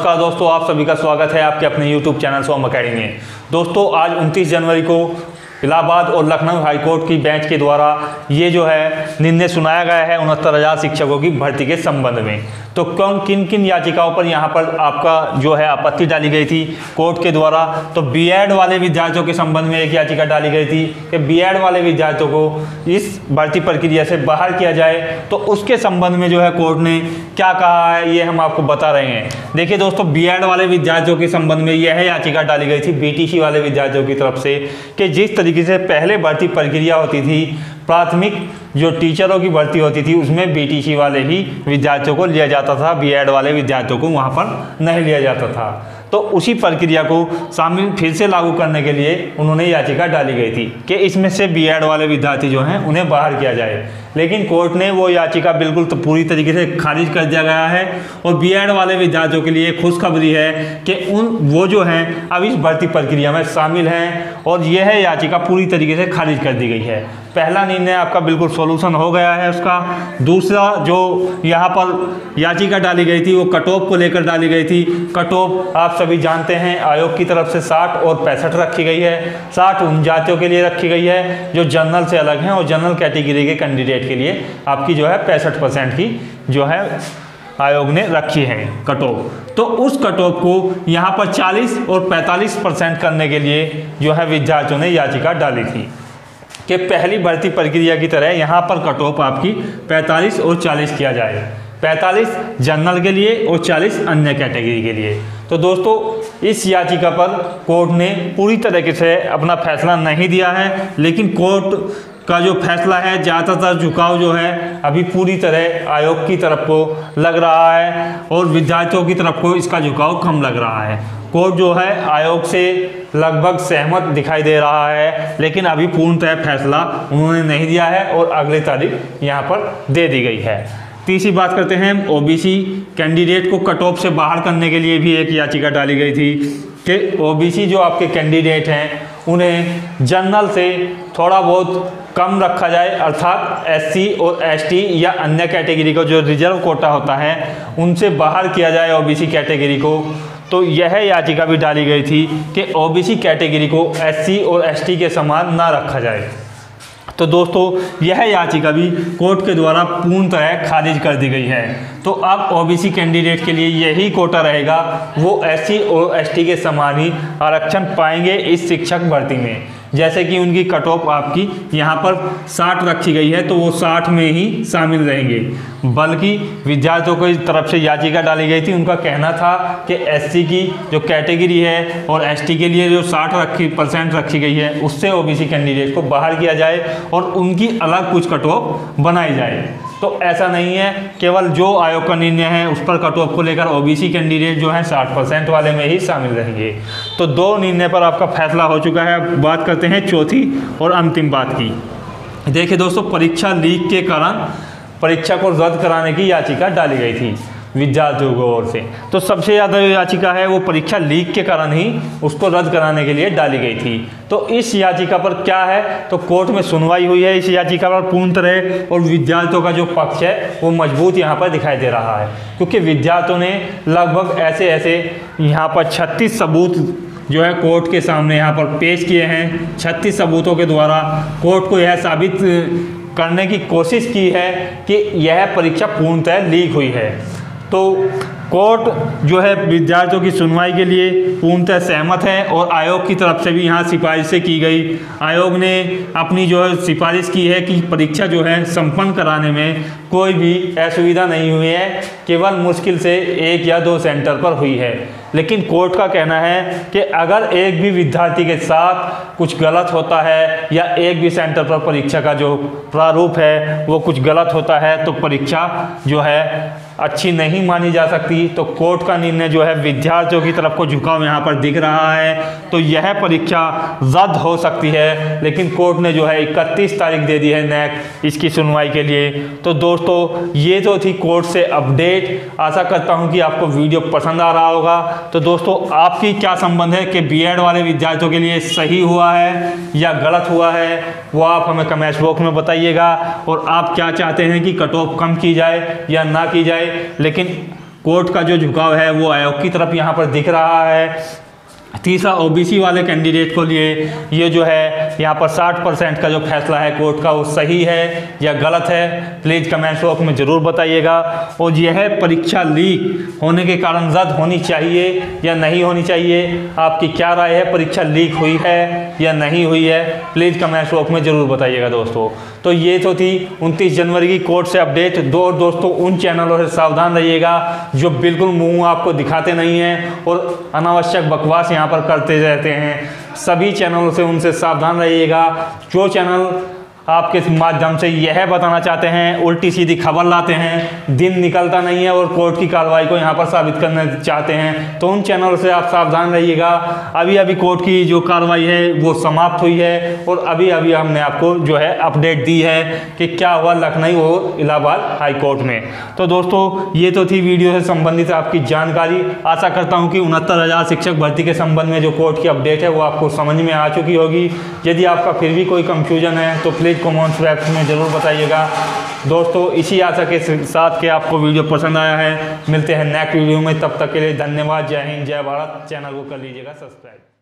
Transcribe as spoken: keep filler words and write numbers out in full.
नमस्कार दोस्तों, आप सभी का स्वागत है आपके अपने यूट्यूब चैनल सोम अकेडमी में। दोस्तों आज उनतीस जनवरी को इलाहाबाद और लखनऊ हाईकोर्ट की बेंच के द्वारा ये जो है निर्णय सुनाया गया है उनहत्तर हज़ार शिक्षकों की भर्ती के संबंध में। तो कौन किन किन याचिकाओं पर यहाँ पर आपका जो है आपत्ति डाली गई थी कोर्ट के द्वारा। तो बीएड वाले विद्यार्थियों के संबंध में एक याचिका डाली गई थी कि बीएड वाले विद्यार्थियों को इस भर्ती प्रक्रिया से बाहर किया जाए। तो उसके संबंध में जो है कोर्ट ने क्या कहा है ये हम आपको बता रहे हैं। देखिए दोस्तों, बीएड वाले विद्यार्थियों के संबंध में यह याचिका डाली गई थी बीटीसी वाले विद्यार्थियों की तरफ से कि जिस तरीके से पहले भर्ती प्रक्रिया होती थी, प्राथमिक जो टीचरों की भर्ती होती थी उसमें बीटीसी वाले ही विद्यार्थियों को लिया जाता था, बीएड वाले विद्यार्थियों को वहां पर नहीं लिया जाता था। तो उसी प्रक्रिया को शामिल फिर से लागू करने के लिए उन्होंने याचिका डाली गई थी कि इसमें से बीएड वाले विद्यार्थी जो हैं उन्हें बाहर किया जाए। लेकिन कोर्ट ने वो याचिका बिल्कुल तो पूरी तरीके से खारिज कर दिया गया है और बीएड वाले विद्यार्थियों के लिए खुशखबरी है कि उन वो जो हैं अब इस भर्ती प्रक्रिया में शामिल हैं और यह याचिका पूरी तरीके से खारिज कर दी गई है। पहला निर्णय आपका बिल्कुल सॉल्यूशन हो गया है उसका। दूसरा जो यहाँ पर याचिका डाली गई थी वो कट ऑफ को लेकर डाली गई थी। कट ऑफ आप सभी जानते हैं आयोग की तरफ से साठ और पैंसठ रखी गई है। साठ उन जातियों के लिए रखी गई है जो जनरल से अलग हैं और जनरल कैटेगरी के कैंडिडेट के लिए आपकी जो है पैंसठ परसेंट की जो है आयोग ने रखी है कट ऑफ। तो उस कट ऑफ को यहाँ पर चालीस और पैंतालीस परसेंट करने के लिए जो है विद्यार्थियों ने याचिका डाली थी कि पहली भर्ती प्रक्रिया की तरह यहाँ पर कट ऑफ आपकी पैंतालीस और चालीस किया जाए। पैंतालीस जनरल के लिए और चालीस अन्य कैटेगरी के लिए। तो दोस्तों इस याचिका पर कोर्ट ने पूरी तरीके से अपना फैसला नहीं दिया है, लेकिन कोर्ट का जो फैसला है ज़्यादातर झुकाव जो है अभी पूरी तरह आयोग की तरफ को लग रहा है और विद्यार्थियों की तरफ को इसका झुकाव कम लग रहा है। कोर्ट जो है आयोग से लगभग सहमत दिखाई दे रहा है, लेकिन अभी पूर्णतः फैसला उन्होंने नहीं दिया है और अगली तारीख यहाँ पर दे दी गई है। तीसरी बात करते हैं, ओबीसी कैंडिडेट को कट ऑफ से बाहर करने के लिए भी एक याचिका डाली गई थी कि ओबीसी जो आपके कैंडिडेट हैं उन्हें जनरल से थोड़ा बहुत कम रखा जाए, अर्थात एससी और एसटी या अन्य कैटेगरी को जो रिजर्व कोटा होता है उनसे बाहर किया जाए ओबीसी कैटेगरी को। तो यह याचिका भी डाली गई थी कि ओबीसी कैटेगरी को एससी और एसटी के समान ना रखा जाए। तो दोस्तों यह याचिका भी कोर्ट के द्वारा पूर्णतः खारिज कर दी गई है। तो अब ओबीसी कैंडिडेट के लिए यही कोटा रहेगा, वो एससी और एसटी के समान ही आरक्षण पाएंगे इस शिक्षक भर्ती में। जैसे कि उनकी कट ऑफ आपकी यहाँ पर साठ रखी गई है तो वो साठ में ही शामिल रहेंगे। बल्कि विद्यार्थियों की तरफ से याचिका डाली गई थी, उनका कहना था कि एससी की जो कैटेगरी है और एसटी के लिए जो साठ रखी परसेंट रखी गई है उससे ओबीसी कैंडिडेट को बाहर किया जाए और उनकी अलग कुछ कट ऑफ बनाई जाए। तो ऐसा नहीं है केवल जो आयोग का निर्णय है उस पर कट ऑफ को लेकर ओबीसी कैंडिडेट जो है साठ परसेंट वाले में ही शामिल रहेंगे। तो दो निर्णय पर आपका फैसला हो चुका है। अब बात करते हैं चौथी और अंतिम बात की। देखिए दोस्तों, परीक्षा लीक के कारण परीक्षा को रद्द कराने की याचिका डाली गई थी विद्यार्थियों की ओर से। तो सबसे ज़्यादा जो याचिका है वो परीक्षा लीक के कारण ही उसको रद्द कराने के लिए डाली गई थी। तो इस याचिका पर क्या है, तो कोर्ट में सुनवाई हुई है इस याचिका पर पूर्ण तरह और विद्यार्थियों का जो पक्ष है वो मजबूत यहाँ पर दिखाई दे रहा है, क्योंकि विद्यार्थियों ने लगभग ऐसे ऐसे यहाँ पर छत्तीस सबूत जो है कोर्ट के सामने यहाँ पर पेश किए हैं। छत्तीस सबूतों के द्वारा कोर्ट को यह साबित करने की कोशिश की है कि यह परीक्षा पूर्णतः लीक हुई है। तो कोर्ट जो है विद्यार्थियों की सुनवाई के लिए पूर्णतः सहमत है और आयोग की तरफ से भी यहाँ सिफारिशें की गई। आयोग ने अपनी जो है सिफारिश की है कि परीक्षा जो है संपन्न कराने में कोई भी असुविधा नहीं हुई है, केवल मुश्किल से एक या दो सेंटर पर हुई है। लेकिन कोर्ट का कहना है कि अगर एक भी विद्यार्थी के साथ कुछ गलत होता है या एक भी सेंटर पर परीक्षा का जो प्रारूप है वो कुछ गलत होता है तो परीक्षा जो है अच्छी नहीं मानी जा सकती। तो कोर्ट का निर्णय जो है विद्यार्थियों की तरफ को झुकाव यहाँ पर दिख रहा है। तो यह परीक्षा रद्द हो सकती है, लेकिन कोर्ट ने जो है इकतीस तारीख दे दी है नेक इसकी सुनवाई के लिए। तो दोस्तों ये तो थी कोर्ट से अपडेट। आशा करता हूँ कि आपको वीडियो पसंद आ रहा होगा। तो दोस्तों आपकी क्या संबंध है कि बीएड वाले विद्यार्थियों के लिए सही हुआ है या गलत हुआ है, वो आप हमें कमेंट बॉक्स में बताइएगा। और आप क्या चाहते हैं कि कट ऑफ कम की जाए या ना की जाए, लेकिन कोर्ट का जो झुकाव है वो आयोग की तरफ यहाँ पर दिख रहा है। तीसरा ओबीसी वाले कैंडिडेट को लिए ये जो है यहाँ पर साठ परसेंट का जो फैसला है कोर्ट का वो सही है या गलत है, प्लीज़ कमेंट बॉक्स में ज़रूर बताइएगा। और यह परीक्षा लीक होने के कारण रद्द होनी चाहिए या नहीं होनी चाहिए, आपकी क्या राय है? परीक्षा लीक हुई है या नहीं हुई है, प्लीज़ कमेंट बॉक्स में ज़रूर बताइएगा दोस्तों। तो ये तो थी उनतीस जनवरी की कोर्ट से अपडेट। दो दोस्तों उन चैनलों से सावधान रहिएगा जो बिल्कुल मुंह आपको दिखाते नहीं हैं और अनावश्यक बकवास यहाँ पर करते रहते हैं। सभी चैनलों से उनसे सावधान रहिएगा। जो चैनल आपके माध्यम से यह बताना चाहते हैं, उल्टी सीधी खबर लाते हैं, दिन निकलता नहीं है और कोर्ट की कार्रवाई को यहाँ पर साबित करना चाहते हैं, तो उन चैनल से आप सावधान रहिएगा। अभी अभी कोर्ट की जो कार्रवाई है वो समाप्त हुई है और अभी अभी हमने आपको जो है अपडेट दी है कि क्या हुआ लखनऊ और इलाहाबाद हाई कोर्ट में। तो दोस्तों ये तो थी वीडियो से संबंधित आपकी जानकारी। आशा करता हूँ कि उनहत्तर हज़ार शिक्षक भर्ती के संबंध में जो कोर्ट की अपडेट है वो आपको समझ में आ चुकी होगी। यदि आपका फिर भी कोई कंफ्यूजन है तो प्लीज़ कमेंट्स बॉक्स में ज़रूर बताइएगा। दोस्तों इसी आशा के साथ कि आपको वीडियो पसंद आया है, मिलते हैं नेक्स्ट वीडियो में। तब तक के लिए धन्यवाद। जय हिंद, जय भारत। चैनल को कर लीजिएगा सब्सक्राइब।